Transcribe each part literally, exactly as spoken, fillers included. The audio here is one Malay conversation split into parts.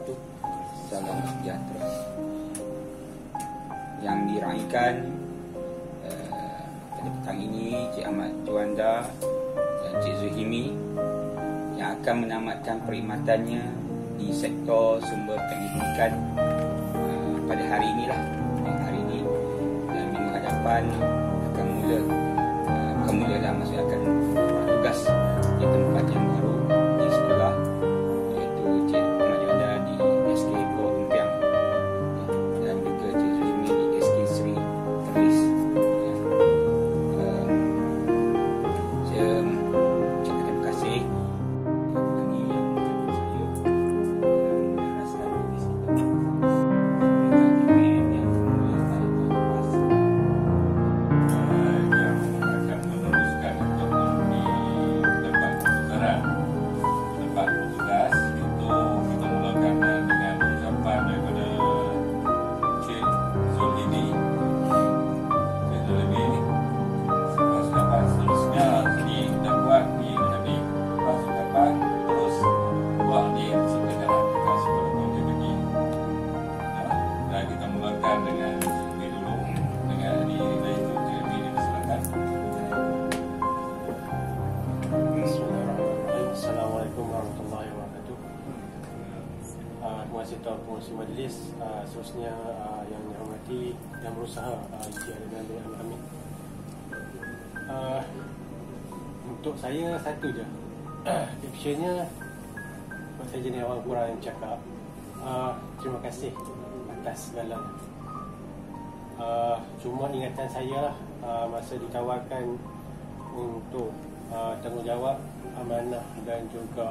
wabarakatuh. Salam sejahtera. Yang diraikan uh, pada petang ini Cik Ahmad Juanda dan Cik Zuhimi yang akan menamatkan perkhidmatannya di sektor sumber pendidikan uh, pada hari inilah. Hari ini dan minggu hadapan akan mula uh, akan mula lah maksudnya akan tugas di tempat yang baru di sekolah, iaitu Cik Ahmad Juanda di S K Pulau Umpiang dan juga Cik Zuhimi di S K Sri Perlis. Ya. Um, saya ucapkan terima kasih bagi yang menonton saya dan meraskan di situ. Pengurusi majlis, uh, seterusnya uh, yang dihormati yang berusaha uh, Encik Adnan bin Hamid. Uh, untuk saya satu je captionnya, buat saya jenis orang kurang yang cakap uh, terima kasih atas segalanya. Uh, cuma ingatan saya lah, uh, masa ditawarkan untuk uh, tanggungjawab, amanah dan juga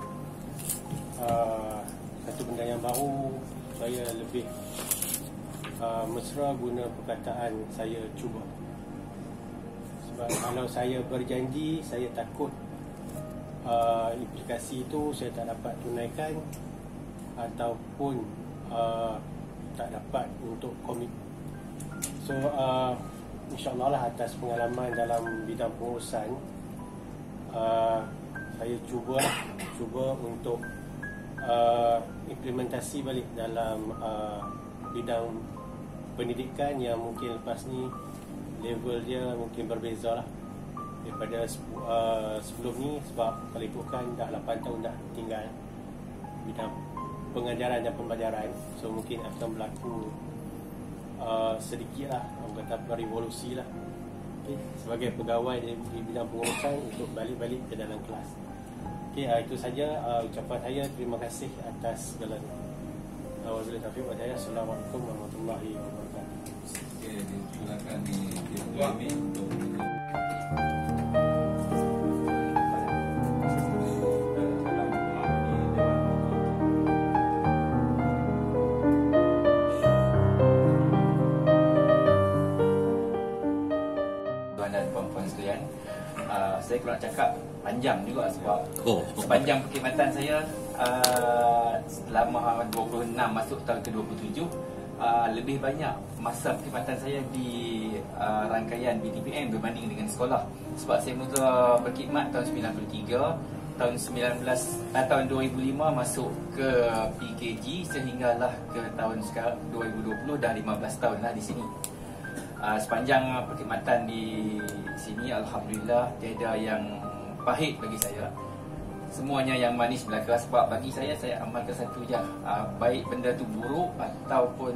uh, satu benda yang baru, saya lebih uh, mesra guna perkataan saya cuba. Sebab kalau saya berjanji, saya takut uh, implikasi itu saya tak dapat tunaikan ataupun uh, tak dapat untuk komit. So uh, insyaAllah lah atas pengalaman dalam bidang pengurusan, uh, saya cuba cuba untuk Uh, implementasi balik dalam uh, bidang pendidikan yang mungkin lepas ni level dia mungkin berbeza lah daripada uh, sebelum ni, sebab kalau ikutkan dah lapan tahun dah tinggal bidang pengajaran dan pembelajaran. So mungkin akan berlaku uh, sedikit lah, orang kata revolusi lah, okay, sebagai pegawai di, di bidang pengurusan untuk balik-balik ke dalam kelas. Okay, uh, itu saja uh, ucapan saya. Terima kasih atas segalanya. Wabillahi taufiq wal hidayah. Assalamualaikum warahmatullahi wabarakatuh. Okey, silakan di Tuami untuk tuan dan puan-puan sekalian. Uh, saya kalau nak cakap panjang juga sebab oh. sepanjang perkhidmatan saya uh, selama dua puluh enam masuk tahun ke dua puluh tujuh, uh, lebih banyak masa perkhidmatan saya di uh, rangkaian B T P M berbanding dengan sekolah. Sebab saya mula berkhidmat tahun sembilan puluh tiga, tahun sembilan belas uh, tahun dua ribu lima masuk ke P K G sehinggalah ke tahun sekarang dua ribu dua puluh, dah lima belas tahun lah di sini. Uh, sepanjang perkhidmatan di sini, alhamdulillah tiada yang pahit bagi saya. Semuanya yang manis belaka. Sebab bagi saya, saya amalkan satu je, uh, baik benda tu buruk ataupun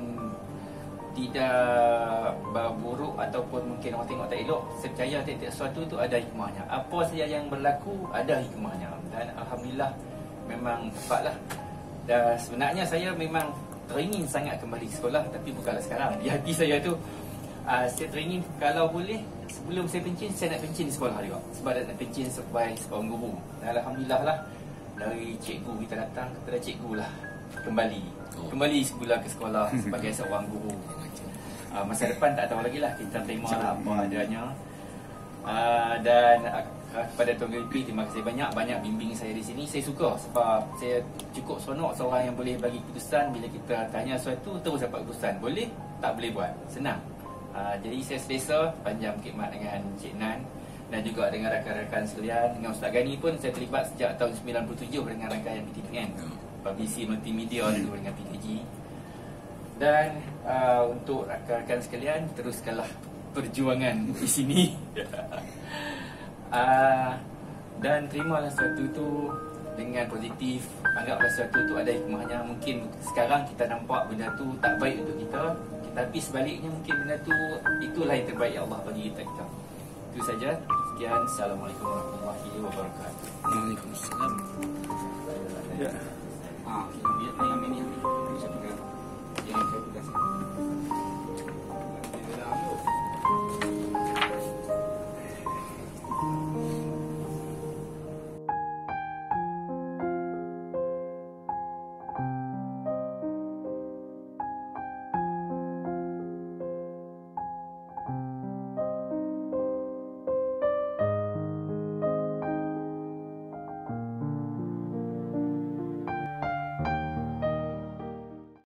tidak buruk ataupun mungkin orang tengok tak elok, saya percaya tiap-tiap sesuatu tu ada hikmahnya. Apa saja yang berlaku ada hikmahnya, dan alhamdulillah memang tepatlah. Dan sebenarnya saya memang teringin sangat kembali ke sekolah, tapi bukanlah sekarang. Di hati saya tu Uh, saya teringin kalau boleh sebelum saya pencin, saya nak pencin di sekolah juga. Sebab nak pencin sebagai seorang guru. Dan alhamdulillah lah, dari cikgu kita datang kepada cikgu lah kembali Kembali semula ke sekolah sebagai seorang guru. uh, Masa depan tak tahu lagi lah, kita terima lah apa adanya. uh, Dan uh, kepada Tuan G P, terima kasih banyak. Banyak bimbing saya di sini. Saya suka sebab saya cukup seronok seorang yang boleh bagi keputusan. Bila kita tanya sesuatu, terus dapat keputusan. Boleh, tak boleh buat, senang. Uh, jadi saya selesa panjang khidmat dengan Cik Nan dan juga dengan rakan-rakan sekalian. Dengan Ustaz Gani pun saya terlibat sejak tahun sembilan puluh tujuh dengan rangkaian B T P M. publicity multimedia dulu dengan P K G. Dan uh, untuk rakan-rakan sekalian, teruskanlah perjuangan di sini. uh, dan terimalah sesuatu tu dengan positif. Anggaplah sesuatu tu ada hikmahnya. Mungkin sekarang kita nampak benda tu tak baik untuk kita, tapi sebaliknya mungkin benda tu itulah yang terbaik yang Allah bagi kita. kita. Itu saja. Sekian. Assalamualaikum warahmatullahi wabarakatuh. Waalaikumsalam. Ya.